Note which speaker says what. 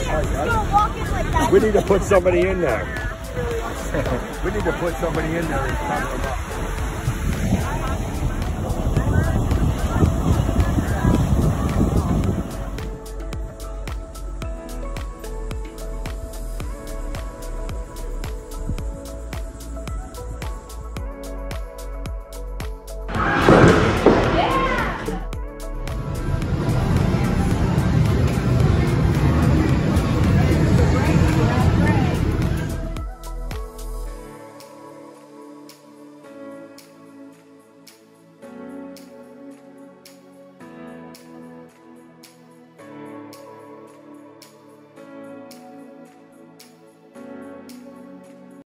Speaker 1: gonna walk in like that.
Speaker 2: We need to put somebody in there. We need to put somebody in there and cover them up.